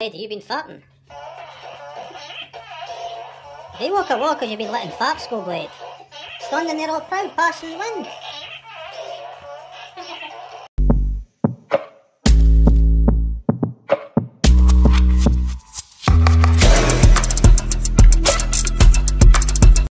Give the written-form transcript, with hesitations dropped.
Teddy, you been farting? Hey, walker, walker, you been letting farts go, Blade. Standing there all proud, passing the wind.